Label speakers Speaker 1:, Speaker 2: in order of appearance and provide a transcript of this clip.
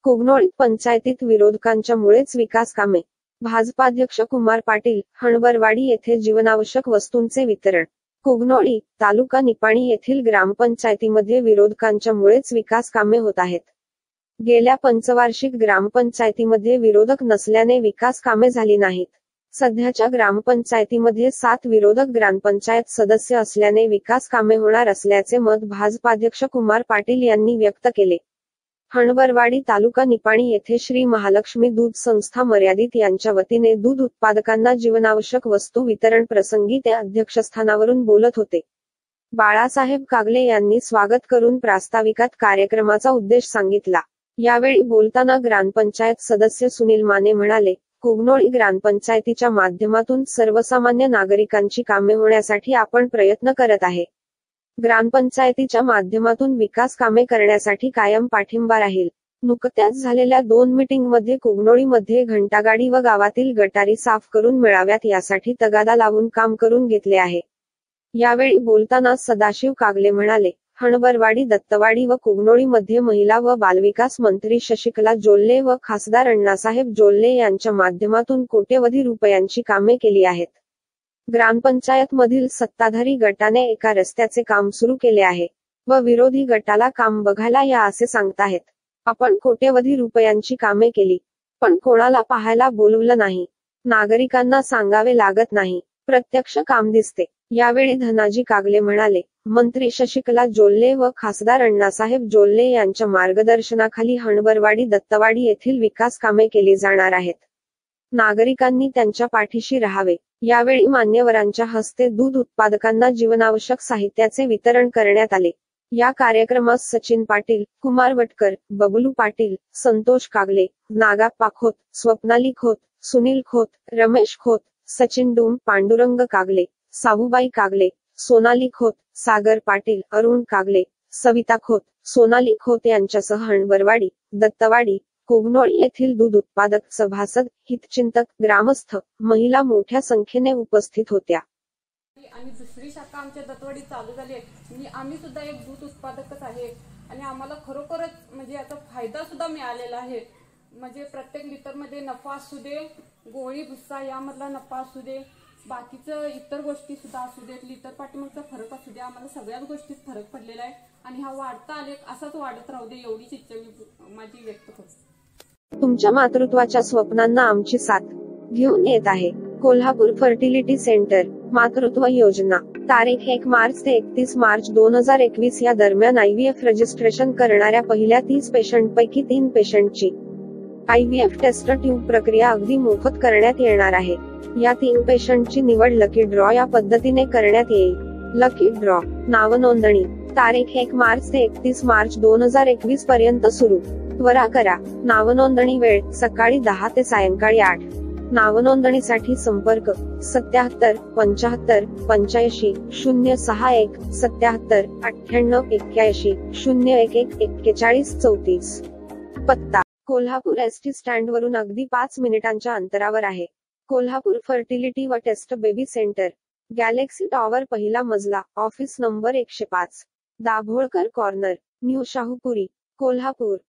Speaker 1: कुगनोळी पंचायतीत विरोधकांच्या मुळेच विकास कामे. भाजपाध्यक्ष कुमार पाटील, हणबरवाडी येथे जीवनावश्यक वस्तूंचे वितरण. कुगनोळी, तालुका निपाणी येथील ग्रामपंचायतीमध्ये विरोधकांच्या मुळेच विकास कामे होत आहेत. गेल्या पंचवार्षिक ग्रामपंचायतीमध्ये विरोधक नसल्याने विकास कामे झाली नाहीत. सध्याच्या ग्रामपंचायतीमध्ये 7 विरोधक ग्रामपंचायत सदस्य असल्याने विकास कामे होणार असल्याचे मत भाजपाध्यक्ष कुमार पाटील यांनी व्यक्त केले. हणबरवाडी तालुका निपाणी येथे श्री महालक्ष्मी दूध संस्था मर्यादित यांच्या वतीने दूध उत्पादकांना जीवनावश्यक वस्तू वितरण प्रसंगी ते अध्यक्षस्थानावरून बोलत होते. बाळासाहेब कागले यांनी स्वागत करून प्रास्ताविकात कार्यक्रमाचा उद्देश सांगितला. यावेळी बोलताना ग्रामपंचायत सदस्य सुनील माने म्हणाले, कुगनोळी ग्रामपंचायतीच्या माध्यमातून सर्वसामान्य नागरिकांची कामे होण्यासाठी आपण प्रयत्न करत आहे. ग्रामपंचायतीच्या माध्यमातून विकास कामे करण्यासाठी कायम पाठिंबा राहील. नुकत्याच झालेल्या 2 मीटिंगमध्ये कुगनोळीमध्ये घंटागाडी व गावातील गटारी साफ करून मिळाव्यात यासाठी तगादा लावून काम करून घेतले आहे. यावेळी बोलताना सदाशिव कागले म्हणाले, हणबरवाडी, दत्तवाडी व कुगनोळीमध्ये महिला व बालविकास मंत्री शशिकला जोल्ले व खासदार अण्णासाहेब जोल्ले यांच्या माध्यमातून कोट्यवधी रुपयांची कामे केली आहेत. ग्रामपंचायत मधील सत्ताधारी गटाने एका रस्त्याचे काम सुरू केले आहे व विरोधी गटाला काम बघायला या असे सांगताहेत. आपण कोट्यवधी रुपयांची कामे केली, पण कोणाला पाहायला बोलवलं नाही. नागरिकांना सांगावे लागत नाही, प्रत्यक्ष काम दिसते. यावेळी धनाजी कागले म्हणाले, मंत्री शशिकला जोल्ले व खासदार अण्णासाहेब जोल्ले यांच्या मार्गदर्शनाखाली हणबरवाडी, दत्तवाडी येथील विकास कामे केली जाणार आहेत. नागरिकांनी त्यांच्या पाठीशी राहावे. यावेळी मान्यवरांच्या हस्ते दूध उत्पादकांना जीवनावश्यक साहित्याचे वितरण करण्यात आले. या कार्यक्रमात सचिन पाटील, कुमार वटकर, बबलू पाटील, संतोष कागले, नागा पाखोत, स्वप्नाली खोत, सुनील खोत, रमेश खोत, सचिन डूम, पांडुरंग कागले, साबुबाई कागले, सोनाली खोत, सागर पाटील, अरुण कागले, सविता खोत, सोनाली खोत यांच्यासह हणबरवाडी, दत्तवाडी, कुगनोळी येथील दूध उत्पादक, सभासद, हितचिंतक, ग्रामस्थ, महिला मोठ्या संख्येने उपस्थित होत्या.
Speaker 2: आणि दुसरी शाखा आमच्या दत्तवाडी चालू झाली आहे. आम्ही सुद्धा एक दूध उत्पादकच आहे आणि आम्हाला खरोखरच म्हणजे याचा फायदा सुद्धा मिळालेला आहे. म्हणजे प्रत्येक लिटर मध्ये नफा असू दे, गोळी भुस्सा यामधला नफा असू दे, बाकीचं इतर गोष्टी सुद्धा असू देत, लिटर पाठीमागचा फरक असू दे, आम्हाला सगळ्याच गोष्टीत फरक पडलेला आहे आणि हा वाढता आलेख असाच वाढत राहू दे एवढीच इच्छा मी माझी व्यक्त करतो.
Speaker 1: तुमच्या मातृत्वाच्या स्वप्नांना आमची साथ घेऊन येत आहे. कोल्हापूर फर्टिलिटी सेंटर मातृत्व योजना. तारीख 1 मार्च ते 31 मार्च 2021 या दरम्यान IVF रजिस्ट्रेशन करणाऱ्या पहिल्या 30 पेशंटपैकी 3 पेशंटची IVF टेस्ट ट्यूब प्रक्रिया अगदी मोफत करण्यात येणार आहे. या 3 पेशंटची निवड लकी ड्रॉ या पद्धतीने करण्यात येईल. लकी ड्रॉ नाव नोंदणी. तारीख 1 मार्च ते 31 मार्च 2021 पर्यंत सुरू. त्वरा करा. नावनोंदणी वेळ सकाळी 10 ते सायंकाळी 8. नावनोंदणीसाठी संपर्क 77 75 85 061 77 98 81 011 41 34. पत्ता कोल्हापूर ST स्टँड वरून अगदी 5 मिनिटांच्या अंतरावर आहे. कोल्हापूर फर्टिलिटी व test baby centre, galaxy tower, पहिला मजला, office number 105, Dabholkar corner, new Shahupuri, Kolhapur.